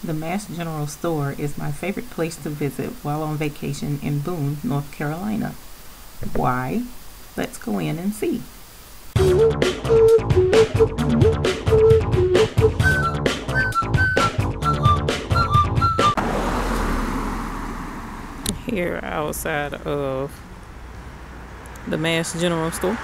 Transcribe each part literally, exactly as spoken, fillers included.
The Mast General Store is my favorite place to visit while on vacation in Boone, North Carolina. Why? Let's go in and see. Here outside of the Mast General Store.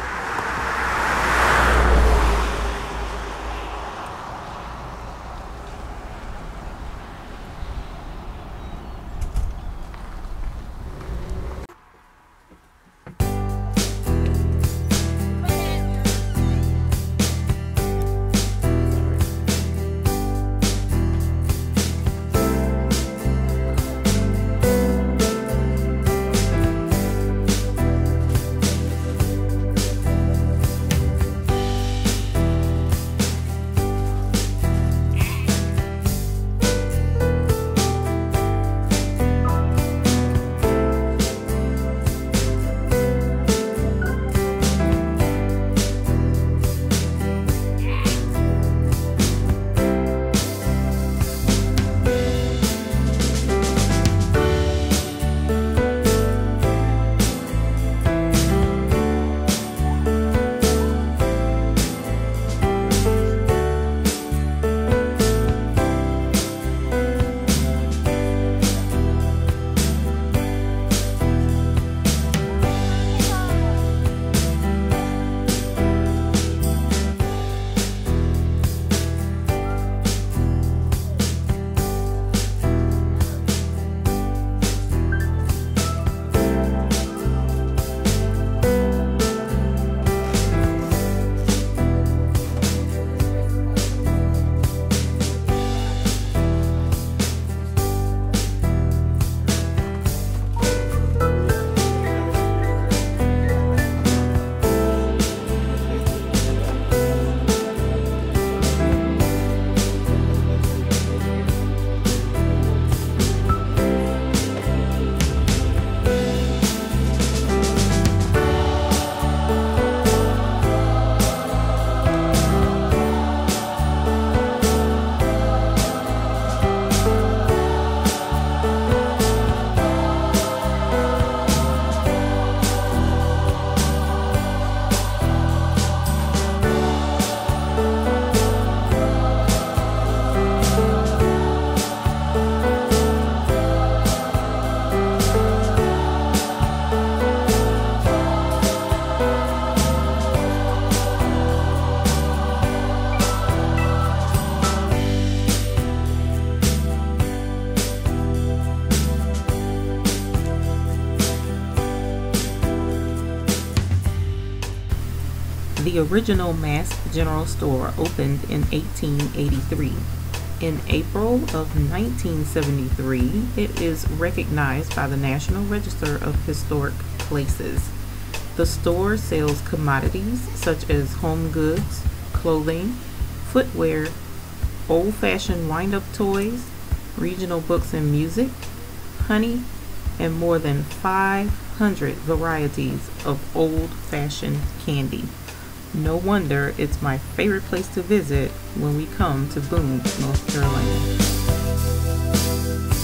The original Mast General Store opened in eighteen eighty-three. In April of nineteen seventy-three, it is recognized by the National Register of Historic Places. The store sells commodities such as home goods, clothing, footwear, old-fashioned wind-up toys, regional books and music, honey, and more than five hundred varieties of old-fashioned candy. No wonder it's my favorite place to visit when we come to Boone, North Carolina.